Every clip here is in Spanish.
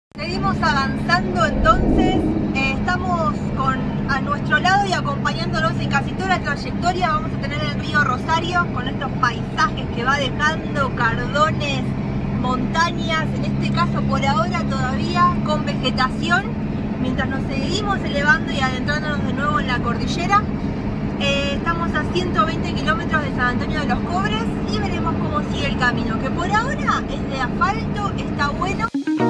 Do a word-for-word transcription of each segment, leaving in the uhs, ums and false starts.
Seguimos avanzando entonces, eh, estamos con, a nuestro lado y acompañándonos en casi toda la trayectoria. Vamos a tener el río Rosario con estos paisajes que va dejando, cardones, montañas, en este caso por ahora todavía con vegetación, mientras nos seguimos elevando y adentrándonos de nuevo en la cordillera. Eh, estamos a ciento veinte kilómetros de San Antonio de los Cobres y veremos cómo sigue el camino, que por ahora es de asfalto, está bueno.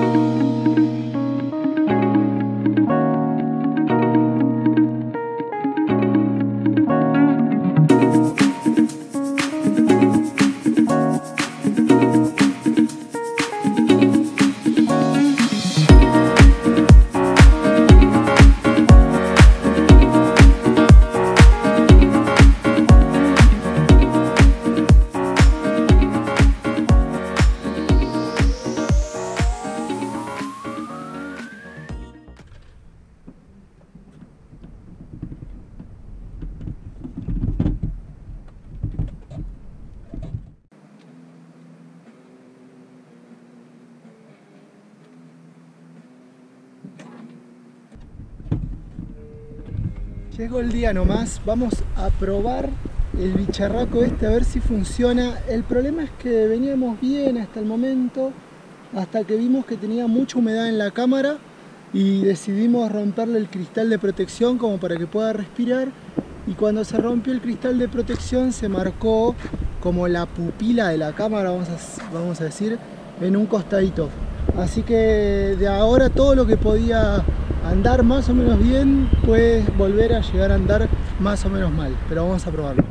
Llegó el día nomás, vamos a probar el bicharraco este a ver si funciona. El problema es que veníamos bien hasta el momento, hasta que vimos que tenía mucha humedad en la cámara y decidimos romperle el cristal de protección como para que pueda respirar, y cuando se rompió el cristal de protección se marcó como la pupila de la cámara, vamos a, vamos a decir, en un costadito. Así que de ahora todo lo que podía andar más o menos bien puede volver a llegar a andar más o menos mal, pero vamos a probarlo.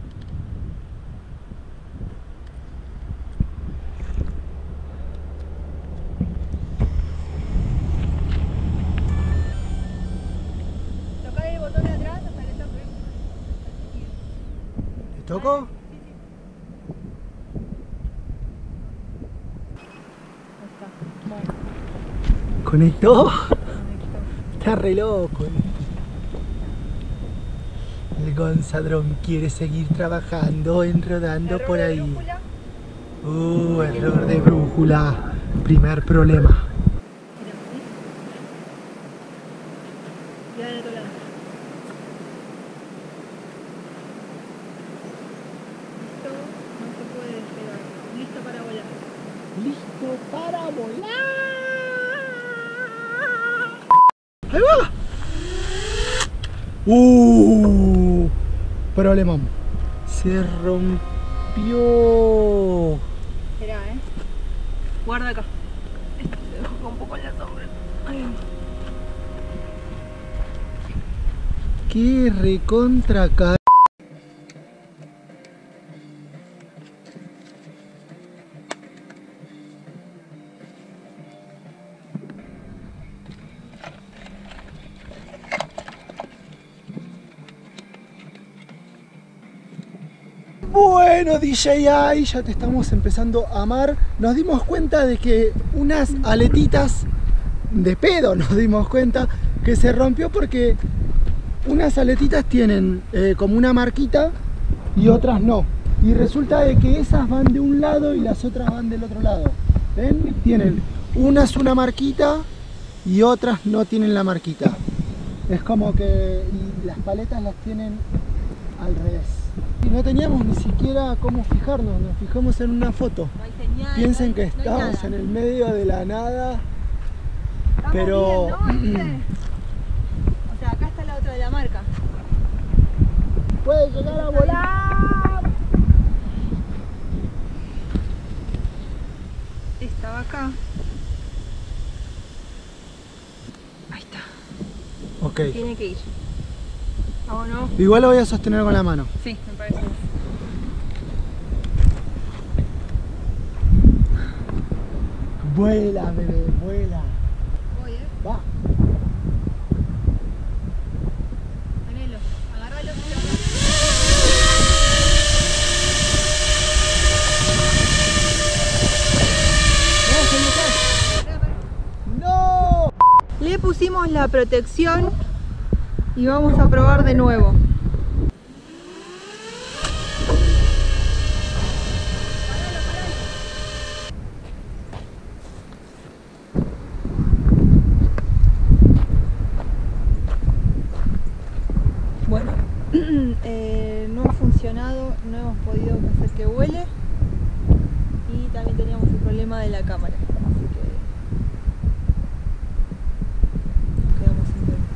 Tocar el botón de atrás hasta que toque. ¿Te toco? ¿Conectó? Está re loco. El Gonzadrón quiere seguir trabajando, enrodando por ahí. Uh, error de brújula. Primer problema. Ya del otro lado. Listo, no se puede despegar. Listo para volar. Listo para volar. ¡Ahí va! ¡Uh! Problemón. Se rompió. Esperá, eh. Guarda acá. Esto se dejó un poco en la sombra. Ay. ¡Qué recontra ca... Bueno, D J I, ya te estamos empezando a amar. Nos dimos cuenta de que unas aletitas de pedo, nos dimos cuenta que se rompió porque unas aletitas tienen eh, como una marquita y otras no. Y resulta de que esas van de un lado y las otras van del otro lado. ¿Ven? Tienen unas una marquita y otras no tienen la marquita. Es como que y las paletas las tienen al revés. Y no teníamos ni siquiera cómo fijarnos, nos fijamos en una foto. No hay señal, Piensen no hay, que no hay estamos nada. en el medio de la nada, Estamos pero... bien, ¿no? O sea, acá está la otra de la marca. ¡Puede llegar a volar! Esta va acá. Ahí está. Ok. Tiene que ir. Vámonos. Igual lo voy a sostener con la mano. Sí, me parece. Vuela, bebé, vuela. Voy, eh. Va. Tenelo. Agárralo. ¡No! Le pusimos la protección y vamos a probar de nuevo. que huele. Y también teníamos el problema de la cámara. Así que nos quedamos sin ver.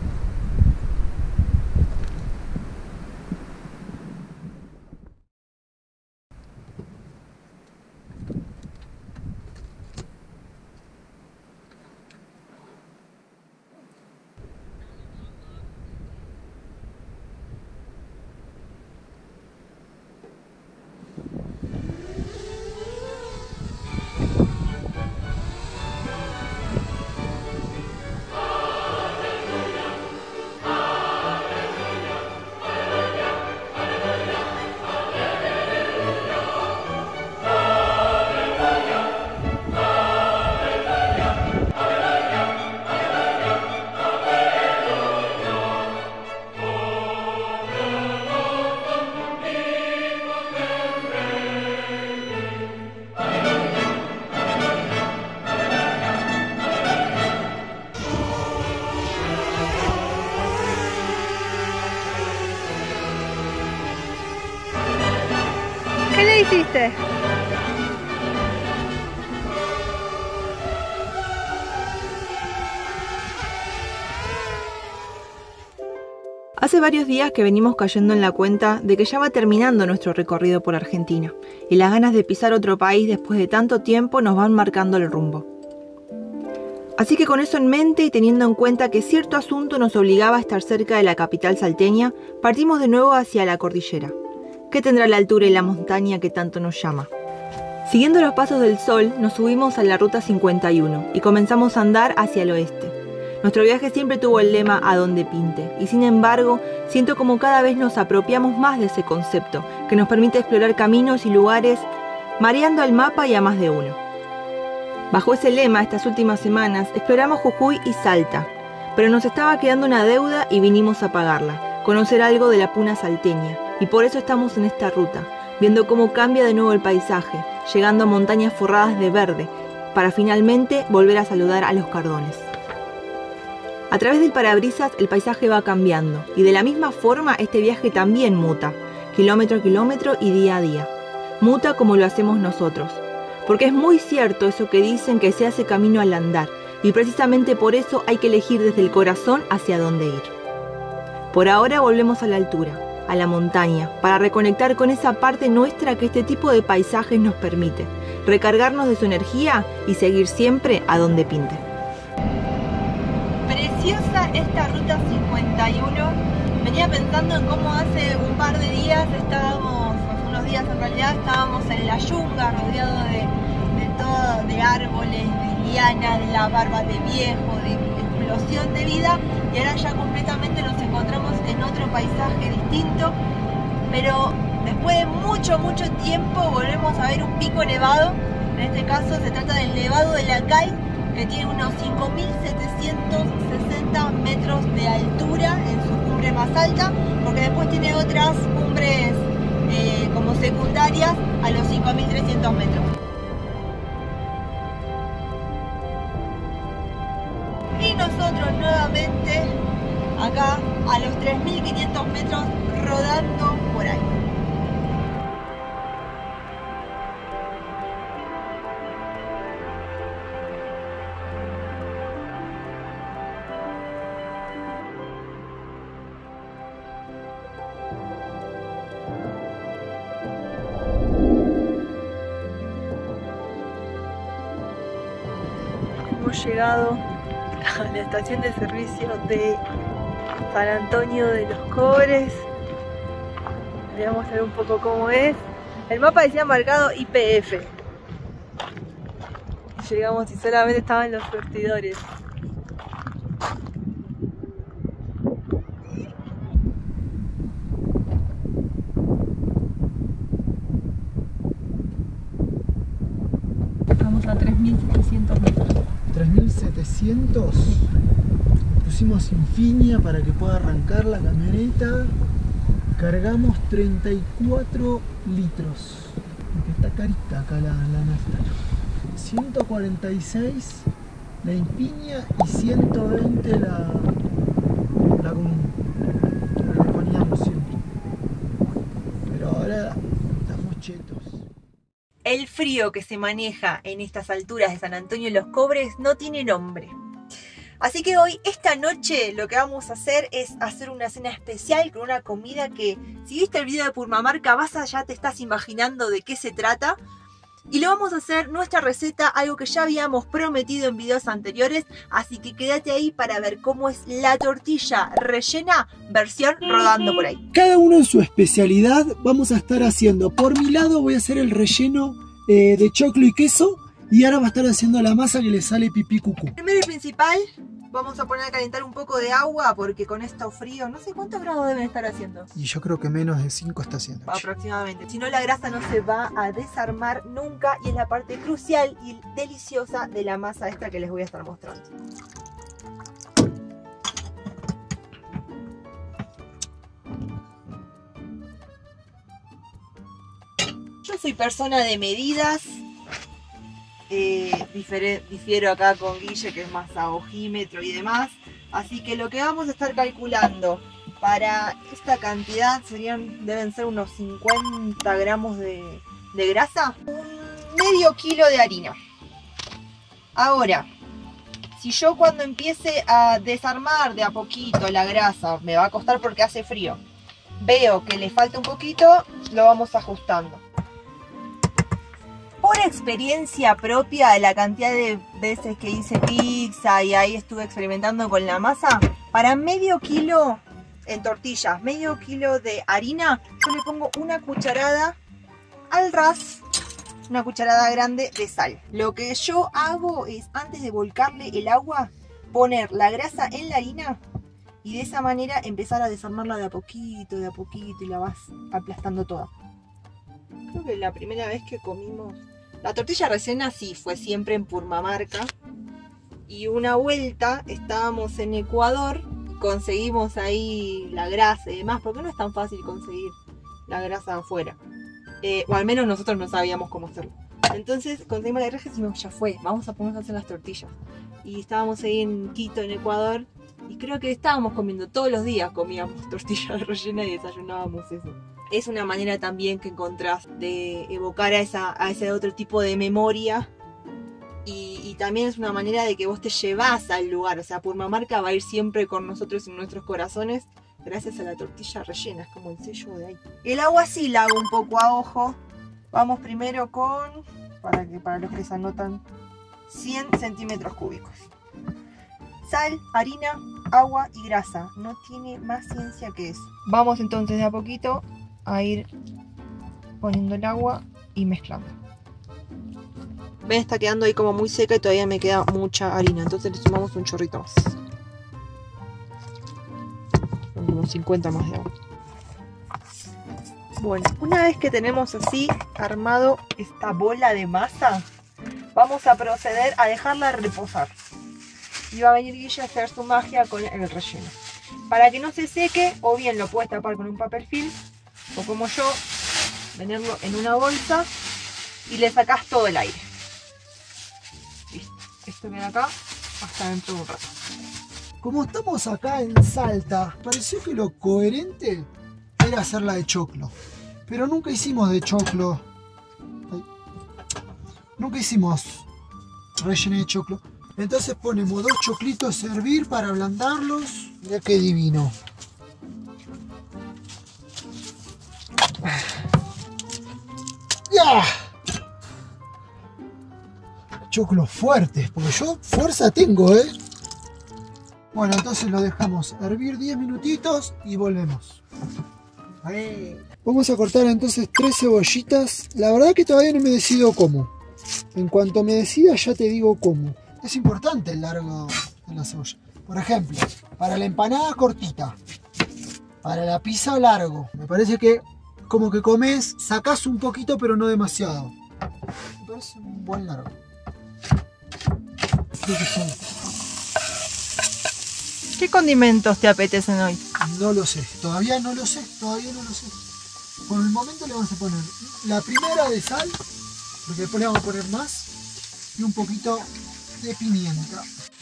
¿Qué le hiciste? Hace varios días que venimos cayendo en la cuenta de que ya va terminando nuestro recorrido por Argentina y las ganas de pisar otro país después de tanto tiempo nos van marcando el rumbo. Así que con eso en mente y teniendo en cuenta que cierto asunto nos obligaba a estar cerca de la capital salteña, partimos de nuevo hacia la cordillera. ¿Qué tendrá la altura y la montaña que tanto nos llama? Siguiendo los pasos del sol, nos subimos a la ruta cincuenta y uno y comenzamos a andar hacia el oeste. Nuestro viaje siempre tuvo el lema "a donde pinte", y sin embargo, siento como cada vez nos apropiamos más de ese concepto, que nos permite explorar caminos y lugares, mareando al mapa y a más de uno. Bajo ese lema, estas últimas semanas, exploramos Jujuy y Salta, pero nos estaba quedando una deuda y vinimos a pagarla, conocer algo de la puna salteña, y por eso estamos en esta ruta, viendo cómo cambia de nuevo el paisaje, llegando a montañas forradas de verde, para finalmente volver a saludar a los cardones. A través del parabrisas el paisaje va cambiando, y de la misma forma este viaje también muta, kilómetro a kilómetro y día a día. Muta como lo hacemos nosotros, porque es muy cierto eso que dicen que se hace camino al andar, y precisamente por eso hay que elegir desde el corazón hacia dónde ir. Por ahora volvemos a la altura, a la montaña, para reconectar con esa parte nuestra que este tipo de paisajes nos permite, recargarnos de su energía y seguir siempre a donde pinte. Preciosa esta ruta cincuenta y uno. Venía pensando en cómo hace un par de días estábamos, hace unos días en realidad, estábamos en la yunga, rodeado de, de todo, de árboles, de lianas, de la barba de viejo, de explosión de vida, y ahora ya completamente nos encontramos en otro paisaje distinto, pero después de mucho, mucho tiempo volvemos a ver un pico nevado. En este caso se trata del Nevado de la Cay, que tiene unos cinco mil setecientos sesenta metros de altura en su cumbre más alta, porque después tiene otras cumbres eh, como secundarias a los cinco mil trescientos metros. Y nosotros nuevamente acá a los tres mil quinientos metros rodando por ahí. Hemos llegado a la estación de servicio de San Antonio de los Cobres. Les voy a mostrar un poco cómo es. El mapa decía marcado I P F. Llegamos y solamente estaban los surtidores. Estamos a tres mil setecientos metros. tres mil setecientos. Pusimos Infinia para que pueda arrancar la camioneta. Cargamos treinta y cuatro litros. Porque está carita acá la, la nafta. ciento cuarenta y seis la Infinia y ciento veinte la, la común. La que poníamos siempre. Pero ahora estamos chetos. El frío que se maneja en estas alturas de San Antonio de los Cobres no tiene nombre. Así que hoy, esta noche, lo que vamos a hacer es hacer una cena especial con una comida que, si viste el video de Purmamarca, vas a, ya te estás imaginando de qué se trata. Y lo vamos a hacer nuestra receta, algo que ya habíamos prometido en videos anteriores. Así que quédate ahí para ver cómo es la tortilla rellena versión rodando por ahí. Cada uno en su especialidad vamos a estar haciendo. Por mi lado voy a hacer el relleno eh, de choclo y queso. Y ahora va a estar haciendo la masa que le sale pipí cucú. Primero y principal, vamos a poner a calentar un poco de agua porque con esto frío, no sé cuántos grados deben estar haciendo. Y yo creo que menos de cinco está haciendo. Aproximadamente. Si no, la grasa no se va a desarmar nunca y es la parte crucial y deliciosa de la masa esta que les voy a estar mostrando. Yo soy persona de medidas. Eh, difiere, difiero acá con Guille, que es más a ojímetro y demás, así que lo que vamos a estar calculando para esta cantidad serían, deben ser unos cincuenta gramos de, de grasa, un medio kilo de harina. Ahora, si yo cuando empiece a desarmar de a poquito la grasa, me va a costar porque hace frío, veo que le falta un poquito, lo vamos ajustando. Por experiencia propia de la cantidad de veces que hice pizza y ahí estuve experimentando con la masa, para medio kilo en tortillas, medio kilo de harina, yo le pongo una cucharada al ras, una cucharada grande de sal. Lo que yo hago es, antes de volcarle el agua, poner la grasa en la harina y de esa manera empezar a desarmarla de a poquito, de a poquito y la vas aplastando toda. Creo que la primera vez que comimos la tortilla rellena sí fue siempre en Purmamarca. Y una vuelta estábamos en Ecuador y conseguimos ahí la grasa y demás, porque no es tan fácil conseguir la grasa afuera. Eh, o al menos nosotros no sabíamos cómo hacerlo. Entonces conseguimos la grasa y dijimos, ya fue, vamos a ponernos a hacer las tortillas. Y estábamos ahí en Quito, en Ecuador, y creo que estábamos comiendo todos los días, comíamos tortillas rellenas y desayunábamos eso. Es una manera también que encontrás de evocar a, esa, a ese otro tipo de memoria y, y también es una manera de que vos te llevas al lugar. O sea, Purmamarca va a ir siempre con nosotros en nuestros corazones gracias a la tortilla rellena, es como el sello de ahí. El agua sí la hago un poco a ojo. Vamos primero con, para, que, para los que se anotan, cien centímetros cúbicos. Sal, harina, agua y grasa. No tiene más ciencia que eso. Vamos entonces de a poquito a ir poniendo el agua y mezclando. Ven, está quedando ahí como muy seca y todavía me queda mucha harina, entonces le sumamos un chorrito más. Son como cincuenta más de agua. Bueno, una vez que tenemos así armado esta bola de masa, vamos a proceder a dejarla reposar. Y va a venir Guille a hacer su magia con el relleno. Para que no se seque, o bien lo puedes tapar con un papel film, o como yo, tenerlo en una bolsa y le sacás todo el aire. Listo, esto queda acá hasta dentro de un rato. Como estamos acá en Salta, pareció que lo coherente era hacerla de choclo. Pero nunca hicimos de choclo. Ay. Nunca hicimos relleno de choclo. Entonces ponemos dos choclitos a hervir para ablandarlos. Mira qué divino. ¡Ya! Choclos fuertes, porque yo fuerza tengo, ¿eh? Bueno, entonces lo dejamos hervir diez minutitos y volvemos. Ahí. Vamos a cortar entonces tres cebollitas. La verdad que todavía no me decido cómo. En cuanto me decida ya te digo cómo. Es importante el largo de la cebolla. Por ejemplo, para la empanada cortita, para la pizza largo. Me parece que como que comes, sacás un poquito pero no demasiado. Me parece un buen largo. Creo que son. ¿Qué condimentos te apetecen hoy? No lo sé, todavía no lo sé, todavía no lo sé. Por el momento le vamos a poner la primera de sal, porque después le vamos a poner más, y un poquito de pimienta.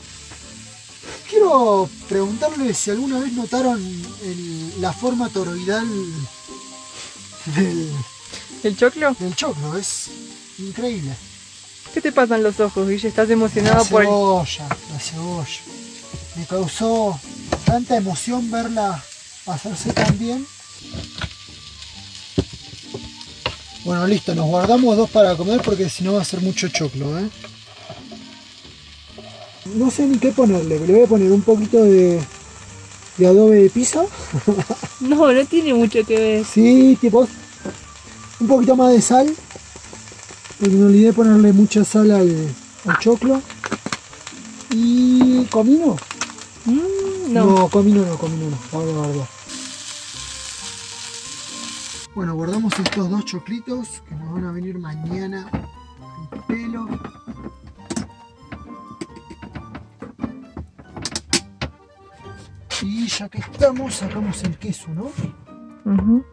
Quiero preguntarles si alguna vez notaron el, la forma toroidal del, ¿El choclo? del choclo. Es, increíble. ¿Qué te pasan los ojos, Guille? ¿Estás emocionado La por el... cebolla, la cebolla. Me causó tanta emoción verla hacerse tan bien. Bueno, listo, nos guardamos dos para comer porque si no va a ser mucho choclo, ¿eh? No sé ni qué ponerle, le voy a poner un poquito de, de adobe de piso. No, no tiene mucho que ver. Sí, tipo un poquito más de sal, porque me olvidé ponerle mucha sal al, al choclo. Y comino. Mm, no. No, comino no, comino no, vamos a guardar. Bueno, guardamos estos dos choclitos que nos van a venir mañana al pelo. Y ya que estamos, sacamos el queso, ¿no? Uh-huh.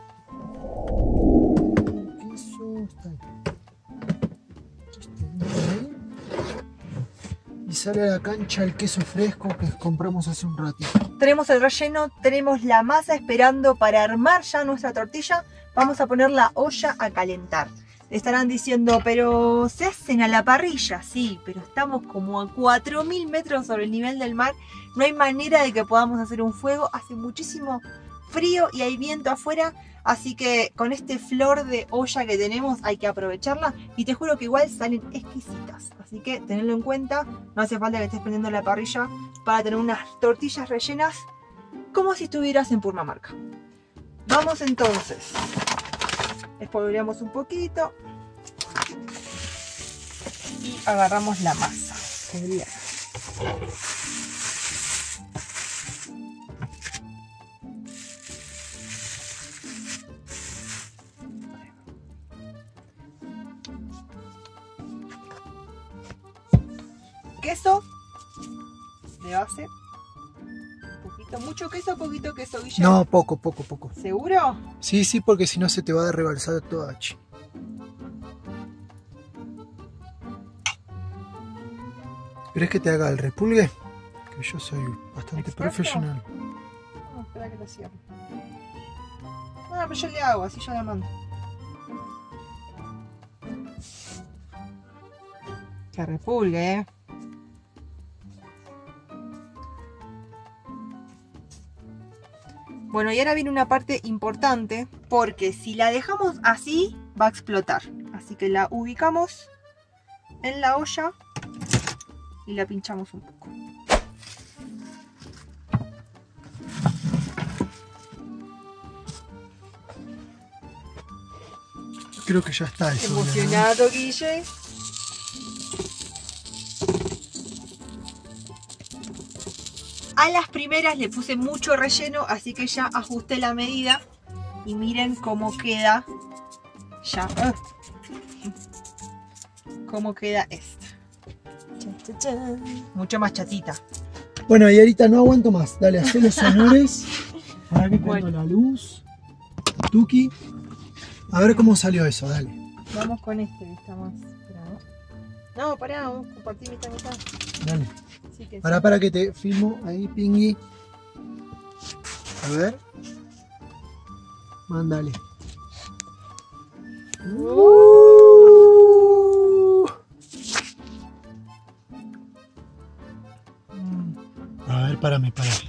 El queso está ahí. Este dentro ahí. Y sale a la cancha el queso fresco que compramos hace un ratito. Tenemos el relleno, tenemos la masa esperando para armar ya nuestra tortilla. Vamos a poner la olla a calentar. Estarán diciendo, pero se hacen a la parrilla. Sí, pero estamos como a cuatro mil metros sobre el nivel del mar. No hay manera de que podamos hacer un fuego. Hace muchísimo frío y hay viento afuera. Así que con este flor de olla que tenemos hay que aprovecharla. Y te juro que igual salen exquisitas. Así que tenedlo en cuenta. No hace falta que estés prendiendo la parrilla para tener unas tortillas rellenas como si estuvieras en Purmamarca. Vamos entonces. Espolvoreamos un poquito y agarramos la masa. Bien. Queso de base. Poquito, mucho queso, poquito queso, Guillermo. No, poco, poco, poco. ¿Seguro? Sí, sí, porque si no se te va a rebalsar toda. Chi. ¿Querés que te haga el repulgue? Que yo soy bastante ¿Experto? profesional. No, espera que lo cierre. No, pero yo le hago, así yo la mando. Que repulgue, eh. Bueno, y ahora viene una parte importante, porque si la dejamos así, va a explotar. Así que la ubicamos en la olla y la pinchamos un poco. Creo que ya está eso. Emocionado, ¿no? Guille. A las primeras le puse mucho relleno, así que ya ajusté la medida. Y miren cómo queda. Ya. Uh, cómo queda esta. Chan, chan, chan. Mucho más chatita. Bueno, y ahorita no aguanto más. Dale, hacé los honores. Para que prendo Bueno. la luz. Tuki. A ver cómo salió eso, dale. Vamos con este que está más bravo. No, pará, vamos a compartir mitad mitad. Dale. Sí que Para, sí. para que te filmo ahí, Pingui. A ver. Mándale. Uh. Mm. A ver, párame, párame.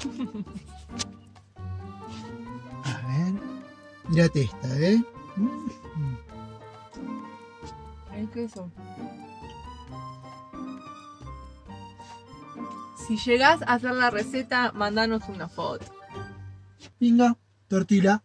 A ver. Mírate esta, ¿eh? Mm. El queso. Si llegás a hacer la receta, mandanos una foto. Pinga, tortilla.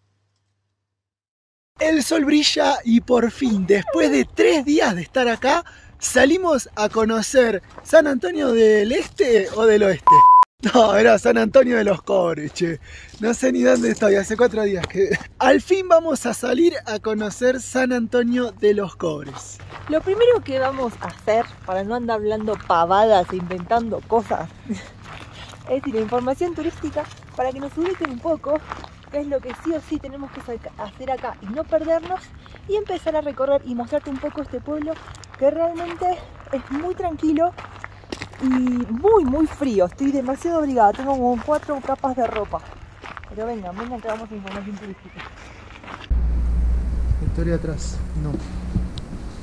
El sol brilla y por fin, después de tres días de estar acá, salimos a conocer San Antonio del Este o del Oeste. No, era San Antonio de los Cobres, che. No sé ni dónde estoy, hace cuatro días que... Al fin vamos a salir a conocer San Antonio de los Cobres. Lo primero que vamos a hacer, para no andar hablando pavadas e inventando cosas, es ir a información turística para que nos ubiquen un poco, qué es lo que sí o sí tenemos que hacer acá y no perdernos, y empezar a recorrer y mostrarte un poco este pueblo que realmente es muy tranquilo y muy muy frío. Estoy demasiado abrigada, tengo como cuatro capas de ropa. Pero vengan, vengan que vamos a información turística. Victoria atrás, no.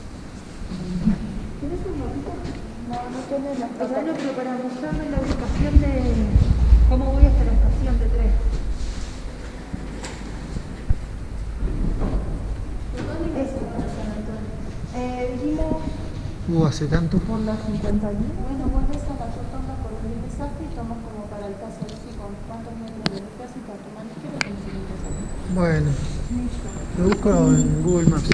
No, no tenés la estación, pero para mostrarme la ubicación de cómo voy hasta la estación de tren. ¿Dónde es esta San Antonio? Eh, dijimos... Uh, hace tanto. Por la cincuenta y uno. Bueno, volvés a la rotonda por el mensaje y tomas como para el caso de con cuántos metros de mi casa y para tu mano izquierda tenés un mensaje. Bueno, lo busco en Google Maps.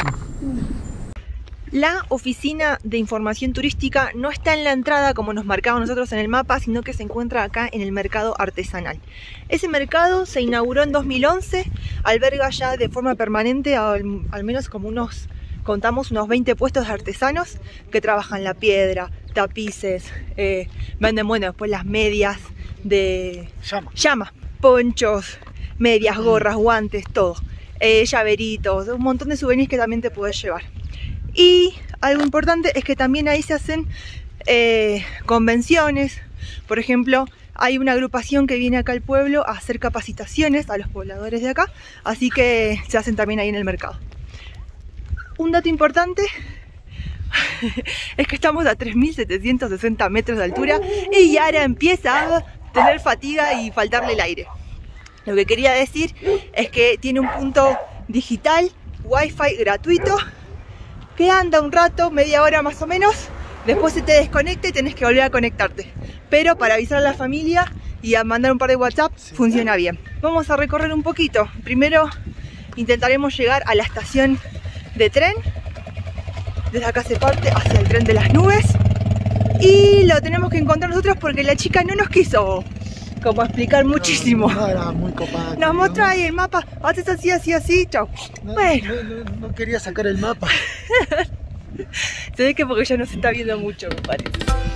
La oficina de información turística no está en la entrada como nos marcaba nosotros en el mapa, sino que se encuentra acá en el mercado artesanal. Ese mercado se inauguró en dos mil once, alberga ya de forma permanente al, al menos como unos, contamos unos veinte puestos de artesanos que trabajan la piedra, tapices, eh, venden bueno después las medias de Llama, llama ponchos, medias, gorras, guantes, todo, eh, llaveritos, un montón de souvenirs que también te puedes llevar. Y algo importante es que también ahí se hacen eh, convenciones. Por ejemplo, hay una agrupación que viene acá al pueblo a hacer capacitaciones a los pobladores de acá, así que se hacen también ahí en el mercado. Un dato importante es que estamos a tres mil setecientos sesenta metros de altura y Yara empieza a tener fatiga y faltarle el aire. Lo que quería decir es que tiene un punto digital, wifi gratuito, que anda un rato, media hora más o menos, después se te desconecta y tenés que volver a conectarte. Pero para avisar a la familia y a mandar un par de WhatsApp, sí, funciona bien. Vamos a recorrer un poquito. Primero intentaremos llegar a la estación de tren. Desde acá se parte hacia el tren de las nubes. Y lo tenemos que encontrar nosotros porque la chica no nos quiso como explicar muchísimo. No, no era muy copada. Nos mostró ahí el mapa, haces así, así, así, chau. No, bueno. No, no, no quería sacar el mapa. Se ve que porque ya no se está viendo mucho, me parece.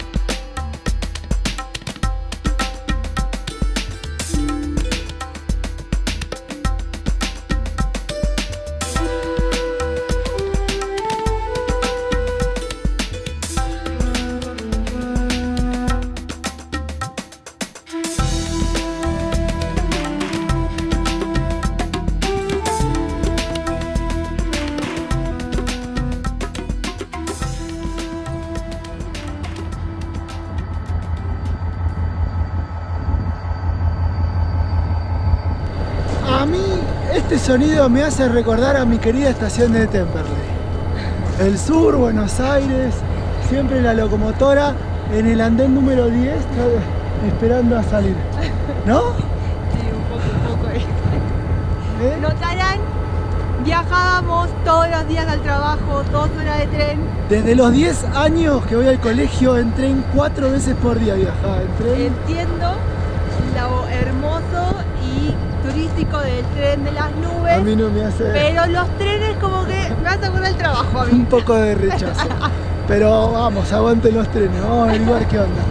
A mí este sonido me hace recordar a mi querida estación de Temperley. El sur, Buenos Aires, siempre la locomotora en el andén número diez esperando a salir. ¿No? Sí, un poco, un poco ahí. ¿Eh? Notarán, viajábamos todos los días al trabajo, dos horas de tren. Desde los diez años que voy al colegio en tren, cuatro veces por día viajaba en tren. Entiendo lo hermoso y turístico del tren de las nubes. A mí no me hace... Pero los trenes como que me hacen acordar el trabajo a mí. Un poco de rechazo. Pero vamos, aguanten los trenes, vamos a averiguar qué onda.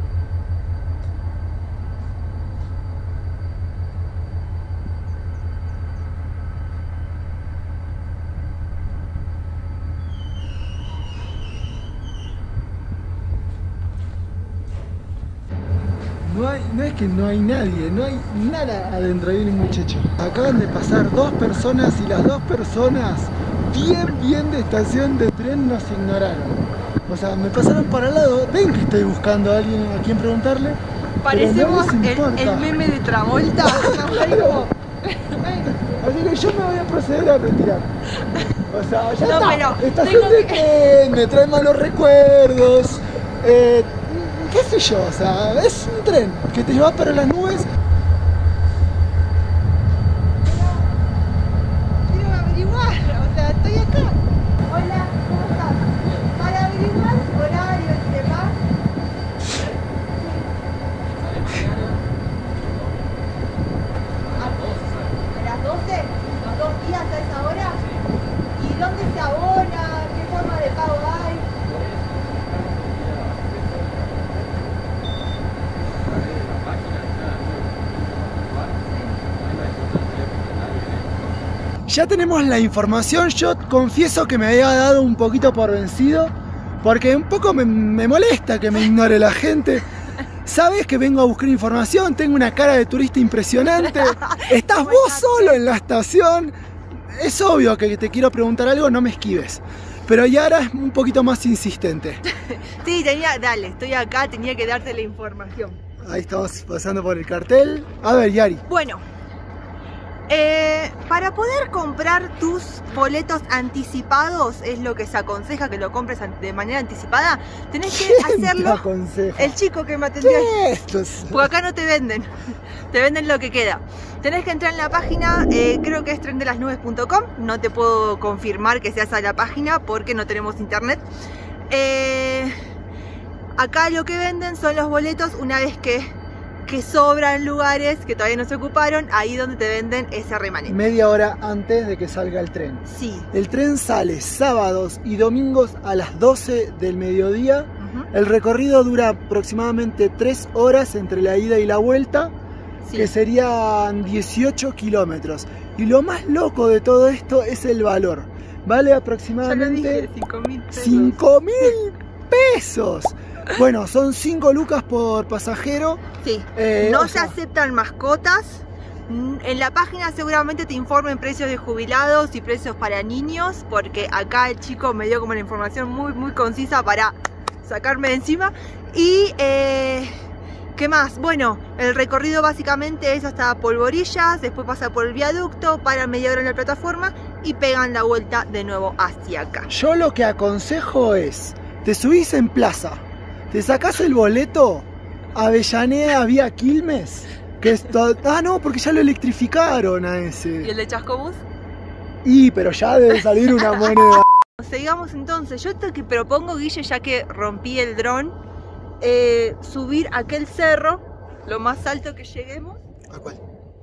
No, hay, no es que no hay nadie, no hay nada adentro, hay un muchacho. Acaban de pasar dos personas y las dos personas bien, bien de estación de tren nos ignoraron. O sea, me pasaron para el lado, ven que estoy buscando a alguien a quien preguntarle. Parecemos pero no les el, importa. el meme de Travolta. Estamos ahí como... Así que yo me voy a proceder a retirar. O sea, ya No, está. pero Estación tengo de que- tren, me trae malos recuerdos. Eh, qué sé yo, o sea, es un tren que te lleva para las nubes. Quiero averiguar, o sea, estoy acá. Hola, ¿cómo estás? Para averiguar horarios y demás. ¿A las doce? ¿Los dos días a esa hora? ¿Y dónde se abona? ¿Qué forma de pago hay? Ya tenemos la información, yo confieso que me había dado un poquito por vencido, porque un poco me, me molesta que me ignore la gente. Sabes que vengo a buscar información, tengo una cara de turista impresionante, estás vos solo en la estación, es obvio que te quiero preguntar algo, no me esquives. Pero Yara es un poquito más insistente. Sí, tenía, dale, estoy acá, tenía que darte la información. Ahí estamos pasando por el cartel. A ver, Yari. Bueno, eh, para poder comprar tus boletos anticipados, es lo que se aconseja que lo compres de manera anticipada, tenés que ¿Quién hacerlo. te aconseja? El chico que me atendió ahí. Esto es... Porque acá no te venden, te venden lo que queda. Tenés que entrar en la página, eh, creo que es tren de las nubes punto com. No te puedo confirmar que sea esa la página porque no tenemos internet. Eh, acá lo que venden son los boletos una vez que, que sobran lugares que todavía no se ocuparon. Ahí donde te venden ese remanente. Media hora antes de que salga el tren. Sí. El tren sale sábados y domingos a las doce del mediodía. Uh-huh. El recorrido dura aproximadamente tres horas entre la ida y la vuelta. Sí. Que serían dieciocho kilómetros. Y lo más loco de todo esto es el valor. Vale aproximadamente cinco mil pesos. Bueno, son cinco lucas por pasajero. Sí. Eh, no se sea... aceptan mascotas. En la página seguramente te informen precios de jubilados y precios para niños, porque acá el chico me dio como la información muy muy concisa para sacarme de encima. Y eh, ¿qué más? Bueno, el recorrido básicamente es hasta Polvorillas, después pasa por el viaducto, paran media hora en la plataforma y pegan la vuelta de nuevo hacia acá. Yo lo que aconsejo es, te subís en plaza, te sacás el boleto, Avellaneda vía Quilmes, que es todo... Ah, no, porque ya lo electrificaron a ese. ¿Y el de Chascomús? Y, pero ya debe salir una moneda. Sigamos entonces, yo esto que propongo, Guille, ya que rompí el dron, Eh, subir aquel cerro, lo más alto que lleguemos. ¿A cuál?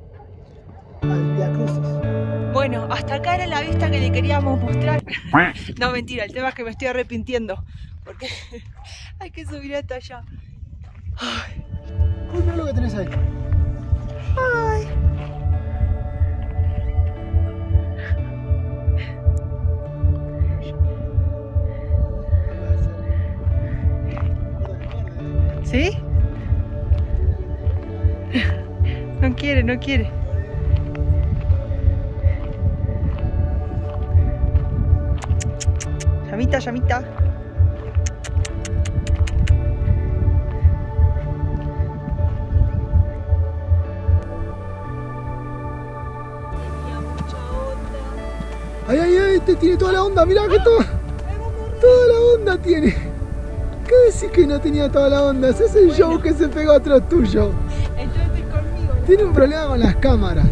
Al Via Crucis. Bueno, hasta acá era la vista que le queríamos mostrar. No, mentira, el tema es que me estoy arrepintiendo. Porque hay que subir hasta allá. Ay. Uy, mira lo que tenés ahí. Ay. ¿Sí? No quiere, no quiere. Llamita, llamita. Ay, ay, ay, te tiene toda la onda, mirá que todo, toda la onda tiene. ¿Qué decís que no tenía toda la onda? Ese es el bueno. Show que se pegó atrás tuyo. Entonces conmigo, ¿no? Tiene un problema con las cámaras.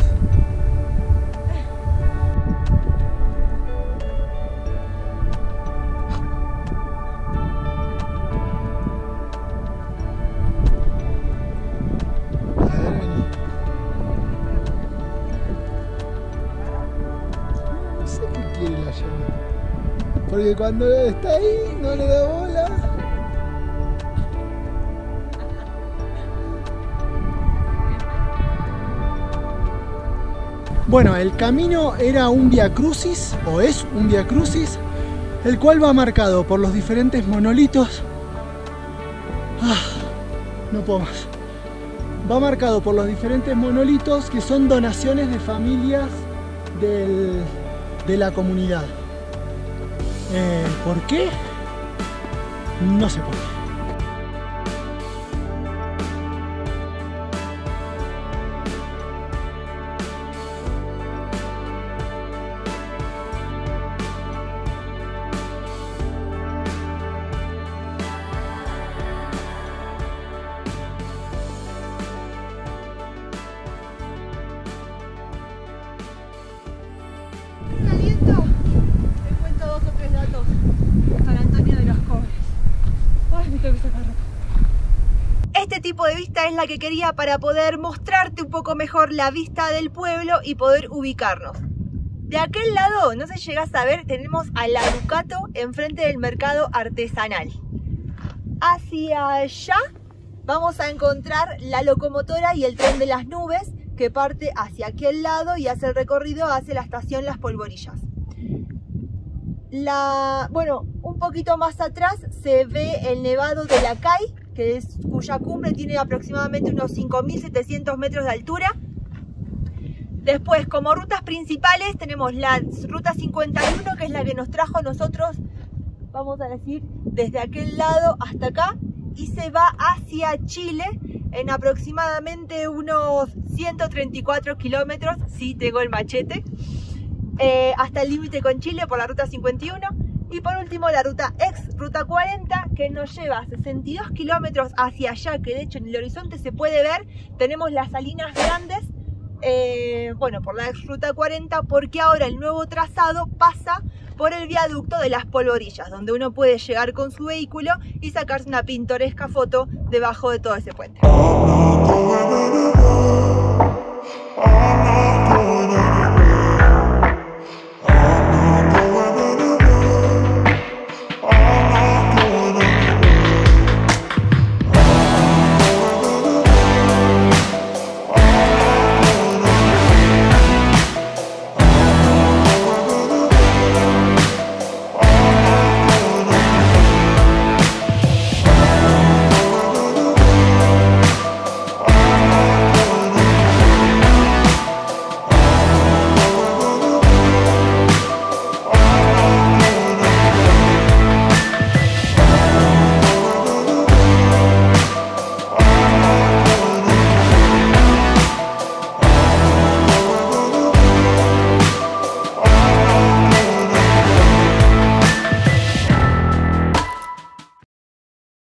No sé qué quiere la llama. Porque cuando está ahí no le da bola. Bueno, el camino era un Via Crucis, o es un Via Crucis, el cual va marcado por los diferentes monolitos. Ah, no puedo más. Va marcado por los diferentes monolitos que son donaciones de familias del, de la comunidad. Eh, ¿Por qué? No sé por qué. Este tipo de vista es la que quería para poder mostrarte un poco mejor la vista del pueblo y poder ubicarnos. De aquel lado, no sé si llegás a ver, tenemos a La Ducato enfrente del mercado artesanal. Hacia allá vamos a encontrar la locomotora y el tren de las nubes que parte hacia aquel lado y hace el recorrido hacia la estación Las Polvorillas. La, bueno, un poquito más atrás se ve el Nevado de la Cay, que es, cuya cumbre tiene aproximadamente unos cinco mil setecientos metros de altura. Después, como rutas principales, tenemos la ruta cincuenta y uno, que es la que nos trajo a nosotros vamos a decir, desde aquel lado hasta acá, y se va hacia Chile en aproximadamente unos ciento treinta y cuatro kilómetros, sí tengo el machete, eh, hasta el límite con Chile por la ruta cincuenta y uno. Y por último la ruta ex ruta cuarenta, que nos lleva sesenta y dos kilómetros hacia allá, que de hecho en el horizonte se puede ver. Tenemos las Salinas Grandes, eh, bueno, por la ex ruta cuarenta, porque ahora el nuevo trazado pasa por el viaducto de las Polvorillas, donde uno puede llegar con su vehículo y sacarse una pintoresca foto debajo de todo ese puente.